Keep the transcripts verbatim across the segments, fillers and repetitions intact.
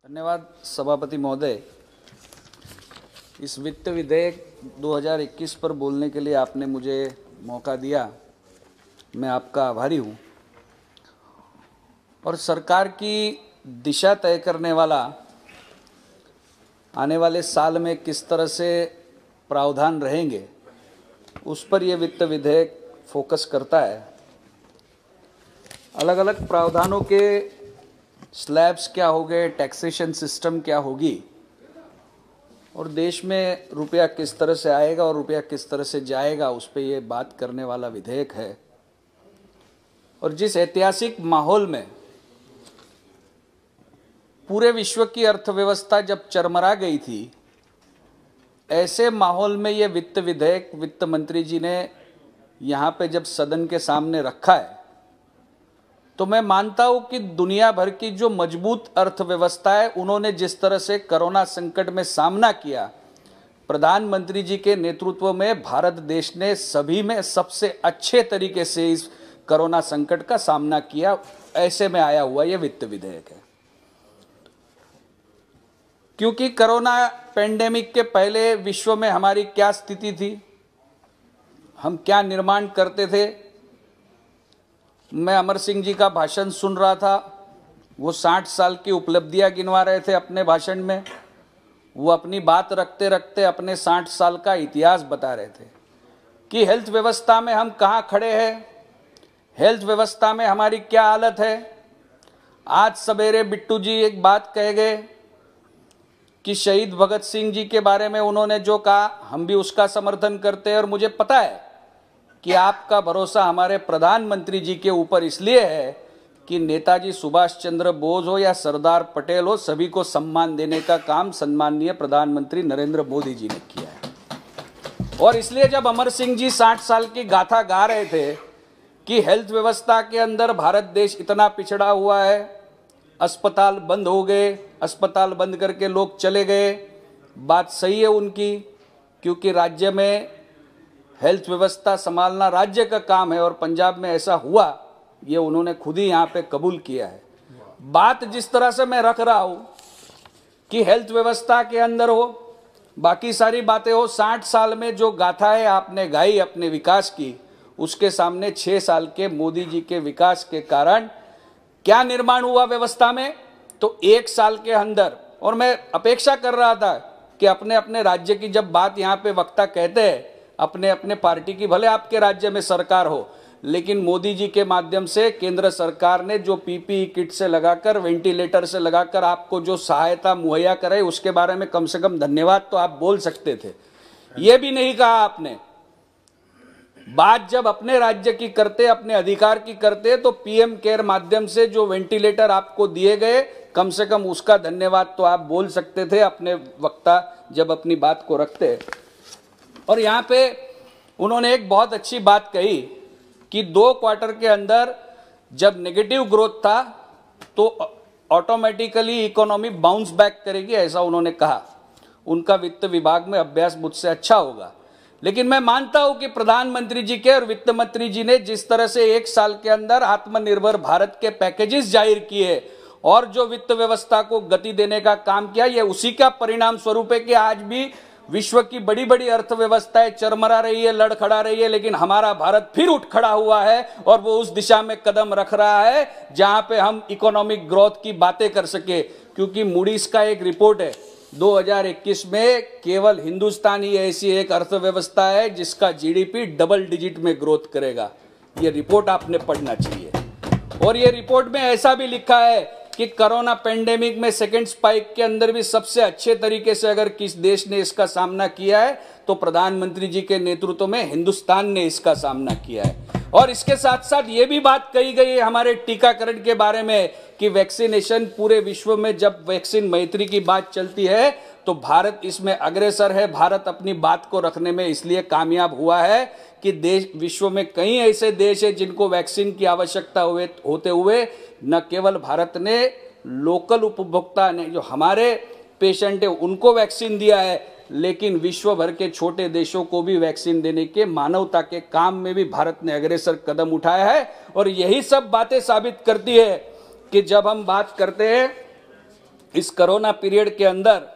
धन्यवाद सभापति महोदय। इस वित्त विधेयक दो हज़ार इक्कीस पर बोलने के लिए आपने मुझे मौका दिया, मैं आपका आभारी हूँ। और सरकार की दिशा तय करने वाला आने वाले साल में किस तरह से प्रावधान रहेंगे, उस पर यह वित्त विधेयक फोकस करता है। अलग अलग प्रावधानों के स्लैब्स क्या हो गए, टैक्सेशन सिस्टम क्या होगी और देश में रुपया किस तरह से आएगा और रुपया किस तरह से जाएगा, उस पर यह बात करने वाला विधेयक है। और जिस ऐतिहासिक माहौल में पूरे विश्व की अर्थव्यवस्था जब चरमरा गई थी, ऐसे माहौल में ये वित्त विधेयक वित्त मंत्री जी ने यहाँ पे जब सदन के सामने रखा है, तो मैं मानता हूँ कि दुनिया भर की जो मजबूत अर्थव्यवस्था है, उन्होंने जिस तरह से कोरोना संकट में सामना किया, प्रधानमंत्री जी के नेतृत्व में भारत देश ने सभी में सबसे अच्छे तरीके से इस कोरोना संकट का सामना किया। ऐसे में आया हुआ ये वित्त विधेयक है। क्योंकि कोरोना पेंडेमिक के पहले विश्व में हमारी क्या स्थिति थी, हम क्या निर्माण करते थे। मैं अमर सिंह जी का भाषण सुन रहा था, वो साठ साल की उपलब्धियां गिनवा रहे थे अपने भाषण में। वो अपनी बात रखते रखते अपने साठ साल का इतिहास बता रहे थे कि हेल्थ व्यवस्था में हम कहाँ खड़े हैं, हेल्थ व्यवस्था में हमारी क्या हालत है। आज सवेरे बिट्टू जी एक बात कह गए कि शहीद भगत सिंह जी के बारे में उन्होंने जो कहा, हम भी उसका समर्थन करते हैं। और मुझे पता है कि आपका भरोसा हमारे प्रधानमंत्री जी के ऊपर इसलिए है कि नेताजी सुभाष चंद्र बोस हो या सरदार पटेल हो, सभी को सम्मान देने का काम सम्माननीय प्रधानमंत्री नरेंद्र मोदी जी ने किया है। और इसलिए जब अमर सिंह जी साठ साल की गाथा गा रहे थे कि हेल्थ व्यवस्था के अंदर भारत देश इतना पिछड़ा हुआ है, अस्पताल बंद हो गए, अस्पताल बंद करके लोग चले गए, बात सही है उनकी, क्योंकि राज्य में हेल्थ व्यवस्था संभालना राज्य का काम है और पंजाब में ऐसा हुआ, ये उन्होंने खुद ही यहाँ पे कबूल किया है। बात जिस तरह से मैं रख रहा हूँ कि हेल्थ व्यवस्था के अंदर हो, बाकी सारी बातें हो, साठ साल में जो गाथाएं आपने गाई अपने विकास की, उसके सामने छः साल के मोदी जी के विकास के कारण क्या निर्माण हुआ व्यवस्था में, तो एक साल के अंदर। और मैं अपेक्षा कर रहा था कि अपने अपने राज्य की जब बात यहाँ पे वक्ता कहते हैं, अपने अपने पार्टी की, भले आपके राज्य में सरकार हो, लेकिन मोदी जी के माध्यम से केंद्र सरकार ने जो पीपीई किट से लगाकर, वेंटिलेटर से लगाकर आपको जो सहायता मुहैया कराई, उसके बारे में कम से कम धन्यवाद तो आप बोल सकते थे। ये भी नहीं कहा आपने। बात जब अपने राज्य की करते, अपने अधिकार की करते, तो पीएम केयर माध्यम से जो वेंटिलेटर आपको दिए गए, कम से कम उसका धन्यवाद तो आप बोल सकते थे अपने वक्ता जब अपनी बात को रखते। और यहाँ पे उन्होंने एक बहुत अच्छी बात कही कि दो क्वार्टर के अंदर जब नेगेटिव ग्रोथ था तो ऑटोमेटिकली इकोनॉमी बाउंस बैक करेगी, ऐसा उन्होंने कहा। उनका वित्त विभाग में अभ्यास मुझसे अच्छा होगा, लेकिन मैं मानता हूं कि प्रधानमंत्री जी के और वित्त मंत्री जी ने जिस तरह से एक साल के अंदर आत्मनिर्भर भारत के पैकेजेस जाहिर किए और जो वित्त व्यवस्था को गति देने का काम किया, यह उसी का परिणाम स्वरूप है कि आज भी विश्व की बड़ी बड़ी अर्थव्यवस्थाएं चरमरा रही है, लड़खड़ा रही है, लेकिन हमारा भारत फिर उठ खड़ा हुआ है और वो उस दिशा में कदम रख रहा है जहां पे हम इकोनॉमिक ग्रोथ की बातें कर सके। क्योंकि मूडीज का एक रिपोर्ट है, दो हज़ार इक्कीस में केवल हिंदुस्तान ही ऐसी एक अर्थव्यवस्था है जिसका जीडीपी डबल डिजिट में ग्रोथ करेगा। ये रिपोर्ट आपने पढ़ना चाहिए। और ये रिपोर्ट में ऐसा भी लिखा है कि कोरोना पेंडेमिक में सेकेंड स्पाइक के अंदर भी सबसे अच्छे तरीके से अगर किस देश ने इसका सामना किया है तो प्रधानमंत्री जी के नेतृत्व में हिंदुस्तान ने इसका सामना किया है। और इसके साथ साथ ये भी बात कही गई है हमारे टीकाकरण के बारे में कि वैक्सीनेशन पूरे विश्व में जब वैक्सीन मैत्री की बात चलती है तो भारत इसमें अग्रसर है। भारत अपनी बात को रखने में इसलिए कामयाब हुआ है कि देश, विश्व में कई ऐसे देश है जिनको वैक्सीन की आवश्यकता हुए होते हुए न केवल भारत ने लोकल उपभोक्ता ने, जो हमारे पेशेंट है, उनको वैक्सीन दिया है, लेकिन विश्व भर के छोटे देशों को भी वैक्सीन देने के मानवता के काम में भी भारत ने अग्रसर कदम उठाया है। और यही सब बातें साबित करती है कि जब हम बात करते हैं इस कोरोना पीरियड के अंदर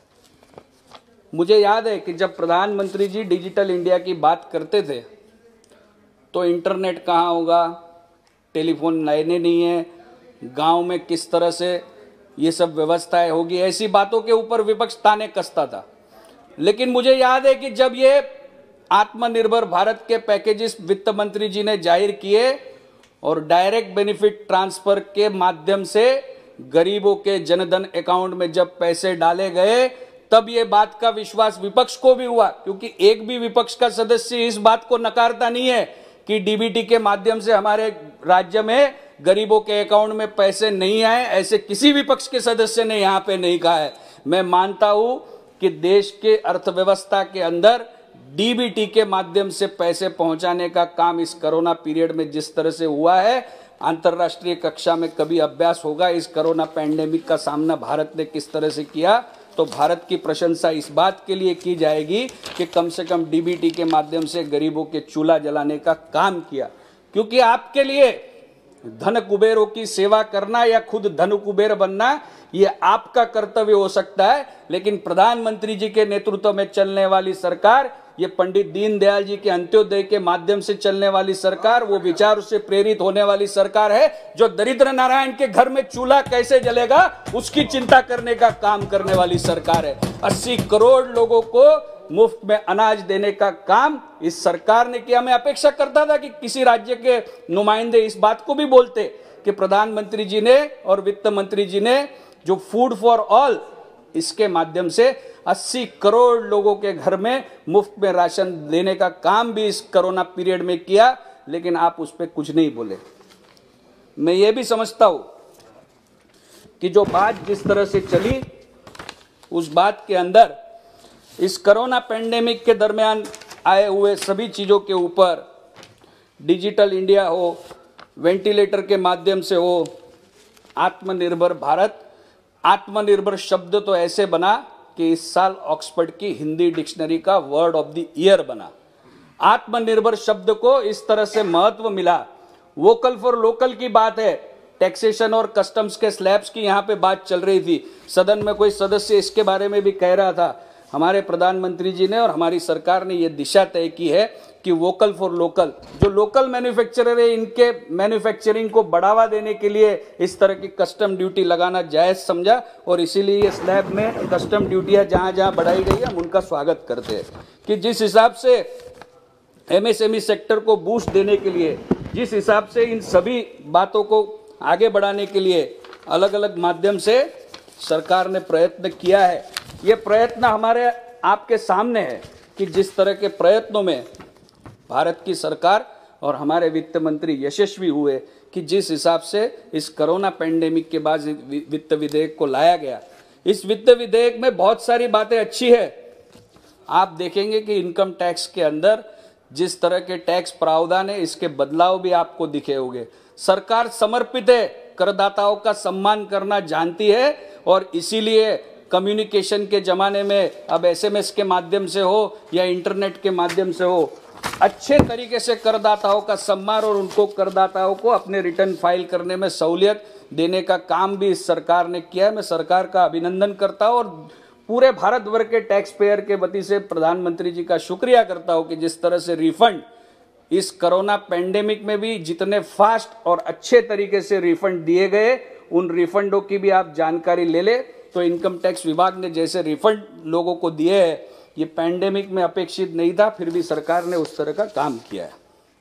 मुझे याद है कि जब प्रधानमंत्री जी डिजिटल इंडिया की बात करते थे तो इंटरनेट कहाँ होगा, टेलीफोन लाइनें नहीं है, गांव में किस तरह से ये सब व्यवस्थाएं होगी, ऐसी बातों के ऊपर विपक्ष ताने कसता था। लेकिन मुझे याद है कि जब ये आत्मनिर्भर भारत के पैकेजेस वित्त मंत्री जी ने जाहिर किए और डायरेक्ट बेनिफिट ट्रांसफर के माध्यम से गरीबों के जनधन अकाउंट में जब पैसे डाले गए, तब ये बात का विश्वास विपक्ष को भी हुआ, क्योंकि एक भी विपक्ष का सदस्य इस बात को नकारता नहीं है कि डीबीटी के माध्यम से हमारे राज्य में गरीबों के अकाउंट में पैसे नहीं आए। ऐसे किसी विपक्ष के सदस्य ने यहाँ पे नहीं कहा है। मैं मानता हूं कि देश के अर्थव्यवस्था के अंदर डीबीटी के माध्यम से पैसे पहुंचाने का काम इस कोरोना पीरियड में जिस तरह से हुआ है, अंतर्राष्ट्रीय कक्षा में कभी अभ्यास होगा। इस कोरोना पैंडेमिक का सामना भारत ने किस तरह से किया, तो भारत की प्रशंसा इस बात के लिए की जाएगी कि कम से कम डीबीटी के माध्यम से गरीबों के चूल्हा जलाने का काम किया। क्योंकि आपके लिए धन कुबेरों की सेवा करना या खुद धन कुबेर बनना, ये आपका कर्तव्य हो सकता है, लेकिन प्रधानमंत्री जी के नेतृत्व में चलने वाली सरकार, ये पंडित दीनदयाल जी के अंत्योदय के माध्यम से चलने वाली सरकार, वो विचार से प्रेरित होने वाली सरकार है जो दरिद्र नारायण के घर में चूल्हा कैसे जलेगा उसकी चिंता करने का काम करने वाली सरकार है। अस्सी करोड़ लोगों को मुफ्त में अनाज देने का काम इस सरकार ने किया। मैं अपेक्षा करता था कि किसी राज्य के नुमाइंदे इस बात को भी बोलते कि प्रधानमंत्री जी ने और वित्त मंत्री जी ने जो फूड फॉर ऑल, इसके माध्यम से अस्सी करोड़ लोगों के घर में मुफ्त में राशन देने का काम भी इस कोरोना पीरियड में किया, लेकिन आप उस पर कुछ नहीं बोले। मैं ये भी समझता हूं कि जो बात जिस तरह से चली, उस बात के अंदर इस कोरोना पैंडेमिक के दरमियान आए हुए सभी चीज़ों के ऊपर, डिजिटल इंडिया हो, वेंटिलेटर के माध्यम से हो, आत्मनिर्भर भारत, आत्मनिर्भर शब्द तो ऐसे बना कि इस साल ऑक्सफोर्ड की हिंदी डिक्शनरी का वर्ड ऑफ द ईयर बना। आत्मनिर्भर शब्द को इस तरह से महत्व मिला। वोकल फॉर लोकल की बात है, टैक्सेशन और कस्टम्स के स्लैब्स की यहाँ पे बात चल रही थी, सदन में कोई सदस्य इसके बारे में भी कह रहा था। हमारे प्रधानमंत्री जी ने और हमारी सरकार ने ये दिशा तय की है कि वोकल फॉर लोकल, जो लोकल मैन्युफैक्चरर है, इनके मैन्युफैक्चरिंग को बढ़ावा देने के लिए इस तरह की कस्टम ड्यूटी लगाना जायज़ समझा, और इसीलिए ये स्लैब में कस्टम ड्यूटियाँ जहाँ जहाँ बढ़ाई गई है हम उनका स्वागत करते हैं। कि जिस हिसाब से एमएसएमई सेक्टर को बूस्ट देने के लिए, जिस हिसाब से इन सभी बातों को आगे बढ़ाने के लिए अलग अलग माध्यम से सरकार ने प्रयत्न किया है, ये प्रयत्न हमारे आपके सामने है कि जिस तरह के प्रयत्नों में भारत की सरकार और हमारे वित्त मंत्री यशस्वी हुए, कि जिस हिसाब से इस कोरोना पैंडेमिक के बाद वित्त विधेयक को लाया गया। इस वित्त विधेयक में बहुत सारी बातें अच्छी है। आप देखेंगे कि इनकम टैक्स के अंदर जिस तरह के टैक्स प्रावधान है, इसके बदलाव भी आपको दिखे होंगे। सरकार समर्पित है, करदाताओं का सम्मान करना जानती है, और इसीलिए कम्युनिकेशन के ज़माने में अब एसएमएस के माध्यम से हो या इंटरनेट के माध्यम से हो, अच्छे तरीके से करदाताओं का सम्मान और उनको करदाताओं को अपने रिटर्न फाइल करने में सहूलियत देने का काम भी इस सरकार ने किया है। मैं सरकार का अभिनंदन करता हूँ और पूरे भारतवर्ष के टैक्स पेयर के वती से प्रधानमंत्री जी का शुक्रिया करता हूँ कि जिस तरह से रिफंड इस कोरोना पैंडेमिक में भी जितने फास्ट और अच्छे तरीके से रिफंड दिए गए, उन रिफंडों की भी आप जानकारी ले ले तो इनकम टैक्स विभाग ने जैसे रिफंड लोगों को दिए हैं, ये पैंडेमिक में अपेक्षित नहीं था, फिर भी सरकार ने उस तरह का काम किया है।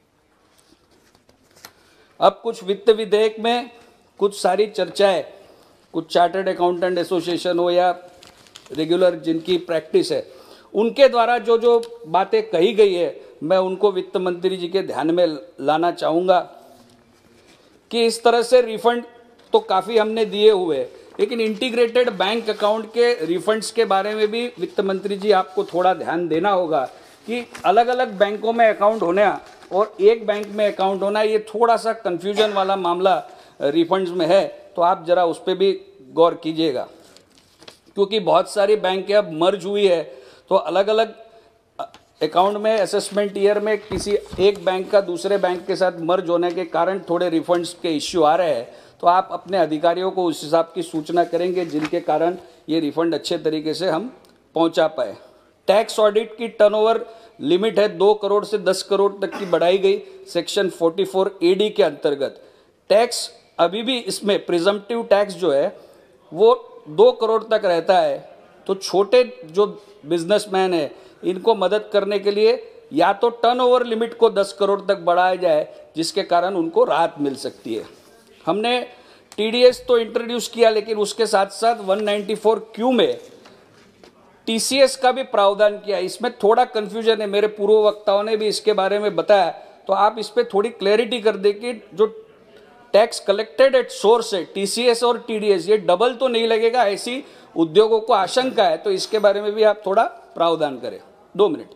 अब कुछ वित्त विधेयक में कुछ सारी चर्चाएं, कुछ चार्टर्ड अकाउंटेंट एसोसिएशन हो या रेगुलर जिनकी प्रैक्टिस है, उनके द्वारा जो जो बातें कही गई है, मैं उनको वित्त मंत्री जी के ध्यान में लाना चाहूँगा कि इस तरह से रिफंड तो काफ़ी हमने दिए हुए, लेकिन इंटीग्रेटेड बैंक अकाउंट के रिफंड्स के बारे में भी वित्त मंत्री जी आपको थोड़ा ध्यान देना होगा कि अलग अलग बैंकों में अकाउंट होना और एक बैंक में अकाउंट होना, ये थोड़ा सा कन्फ्यूजन वाला मामला रिफंड्स में है, तो आप ज़रा उस पर भी गौर कीजिएगा। क्योंकि बहुत सारी बैंकें अब मर्ज हुई है, तो अलग अलग अकाउंट में असेसमेंट ईयर में किसी एक बैंक का दूसरे बैंक के साथ मर्ज होने के कारण थोड़े रिफंड्स के इश्यू आ रहे हैं। तो आप अपने अधिकारियों को उस हिसाब की सूचना करेंगे जिनके कारण ये रिफंड अच्छे तरीके से हम पहुंचा पाए। टैक्स ऑडिट की टर्नओवर लिमिट है दो करोड़ से दस करोड़ तक की बढ़ाई गई सेक्शन चौवालीस ए डी के अंतर्गत। टैक्स अभी भी इसमें प्रिजम्पटिव टैक्स जो है वो दो करोड़ तक रहता है। तो छोटे जो बिजनेसमैन है इनको मदद करने के लिए या तो टर्नओवर लिमिट को दस करोड़ तक बढ़ाया जाए जिसके कारण उनको राहत मिल सकती है। हमने टीडीएस तो इंट्रोड्यूस किया लेकिन उसके साथ साथ एक सौ चौरानवे क्यू में टीसीएस का भी प्रावधान किया। इसमें थोड़ा कंफ्यूजन है, मेरे पूर्व वक्ताओं ने भी इसके बारे में बताया, तो आप इस पर थोड़ी क्लैरिटी कर दें कि जो टैक्स कलेक्टेड एट सोर्स है टीसीएस और टीडीएस ये डबल तो नहीं लगेगा, ऐसी उद्योगों को आशंका है, तो इसके बारे में भी आप थोड़ा प्रावधान करें। दो मिनट।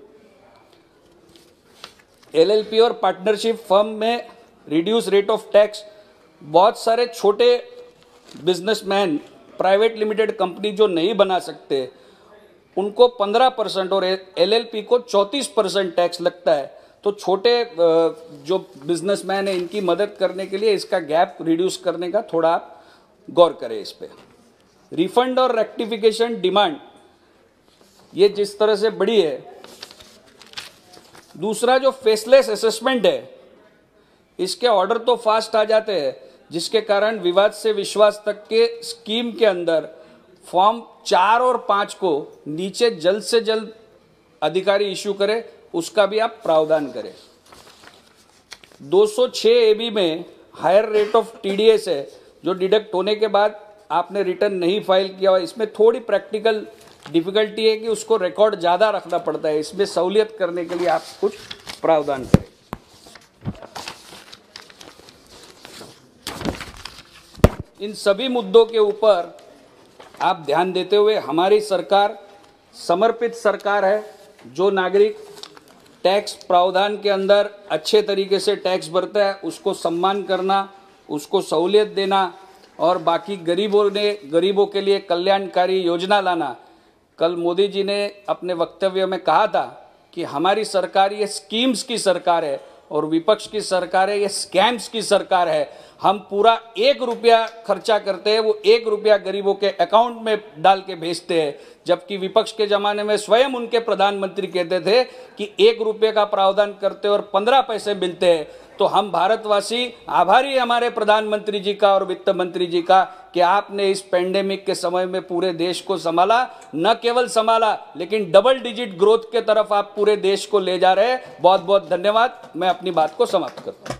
एलएलपी और पार्टनरशिप फर्म में रिड्यूस रेट ऑफ टैक्स, बहुत सारे छोटे बिजनेसमैन प्राइवेट लिमिटेड कंपनी जो नहीं बना सकते उनको पंद्रह परसेंट और एलएलपी को चौंतीस परसेंट टैक्स लगता है। तो छोटे जो बिजनेसमैन है इनकी मदद करने के लिए इसका गैप रिड्यूस करने का थोड़ा आप गौर करें इस पे। रिफंड और रेक्टिफिकेशन डिमांड ये जिस तरह से बढ़ी है, दूसरा जो फेसलेस असेसमेंट है इसके ऑर्डर तो फास्ट आ जाते हैं जिसके कारण विवाद से विश्वास तक के स्कीम के अंदर फॉर्म चार और पाँच को नीचे जल्द से जल्द अधिकारी इशू करे, उसका भी आप प्रावधान करें। दो सौ छह ए बी में हायर रेट ऑफ टीडीएस है जो डिडक्ट होने के बाद आपने रिटर्न नहीं फाइल किया, इसमें थोड़ी प्रैक्टिकल डिफिकल्टी है कि उसको रिकॉर्ड ज़्यादा रखना पड़ता है, इसमें सहूलियत करने के लिए आप कुछ प्रावधान करें। इन सभी मुद्दों के ऊपर आप ध्यान देते हुए हमारी सरकार समर्पित सरकार है। जो नागरिक टैक्स प्रावधान के अंदर अच्छे तरीके से टैक्स भरता है उसको सम्मान करना, उसको सहूलियत देना और बाकी गरीबों ने गरीबों के लिए कल्याणकारी योजना लाना। कल मोदी जी ने अपने वक्तव्य में कहा था कि हमारी सरकार ये स्कीम्स की सरकार है और विपक्ष की सरकार है ये स्कैम्स की सरकार है। हम पूरा एक रुपया खर्चा करते हैं, वो एक रुपया गरीबों के अकाउंट में डाल के भेजते हैं, जबकि विपक्ष के जमाने में स्वयं उनके प्रधानमंत्री कहते थे कि एक रुपये का प्रावधान करते और पंद्रह पैसे मिलते हैं। तो हम भारतवासी आभारी हैं हमारे प्रधानमंत्री जी का और वित्त मंत्री जी का कि आपने इस पेंडेमिक के समय में पूरे देश को संभाला, न केवल संभाला लेकिन डबल डिजिट ग्रोथ के तरफ आप पूरे देश को ले जा रहे हैं। बहुत बहुत धन्यवाद। मैं अपनी बात को समाप्त करता हूँ।